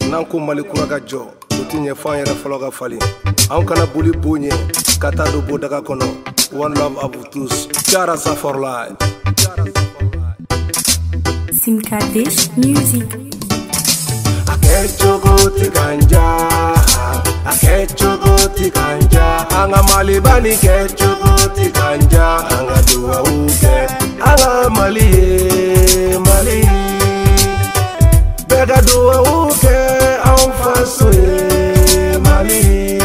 n'an ko Mali kura ka jɔ o ti ɲɛ f'an yɛrɛ fɔlɔ ka falen. Anw kana boli bonɲɛ ka taa don bodaga kɔnɔ. One love à vous tous. Jara sa for life. Simkadesh Music. Akechogo tikanja, akechogo tikanja. Anga Mali bani kechogo tikanja. Anga dua uke, anga Mali Mali. Bega dua uke, au faso Mali.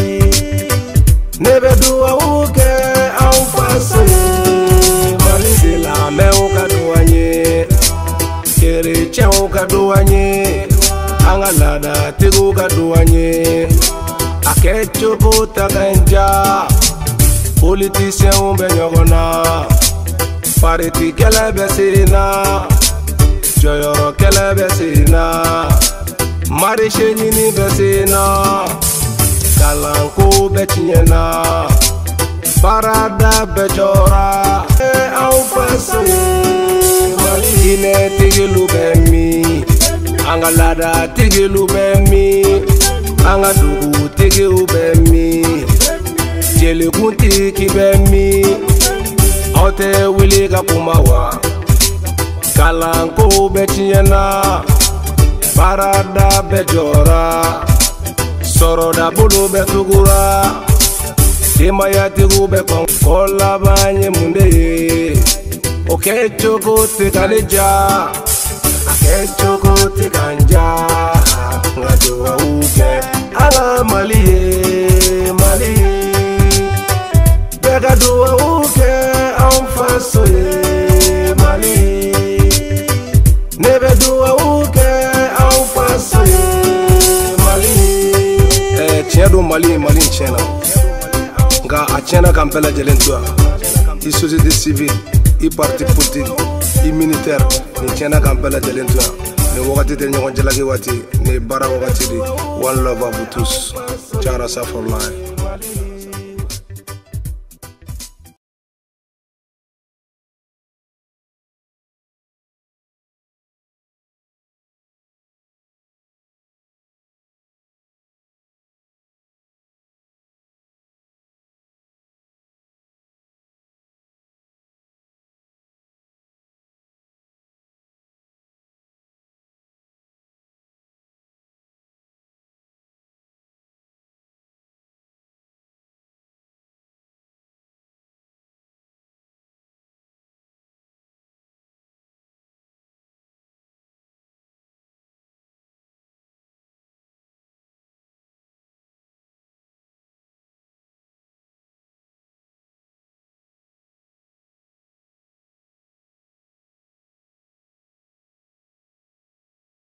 Nebe dua uke, au faso Mali. De la me uka duanye, kere che uka duanye. Anga lada tigu ka duanye. Akechogo takanja. Politicien be nyogona. Pariti kele be sina. Joyoro kele be sina. Marishe nini be sina. Kalanko be chinyena. Parada be jora. Au faso Mali. Ine tigilu be mi. Anga lada tigilu be mi. Anga dugu tigilu be mi. Jeli kunti ki be mi. Ote wili ka kumawa. Kalanko be chinyena. Parada be jora. Soro da bulu be tugura. Timaya tigu be kon. Kola banye munde. Okechogo tikalija. Akechogo tikanja. Ngadua uke. Ala Mali Mali. Bega dua uke. Au faso Mali. Nebe dua uke. Au faso Mali. Tiens Mali Mali tiens. Nga a tiens kampela jelentua. I société civile. I parti politique. I militaire. Ni tiens kampela jelentua. Ni wakati te ɲɔgɔn jalaki waati ni baara wakati de. One love à vous tous. Jara sa for life.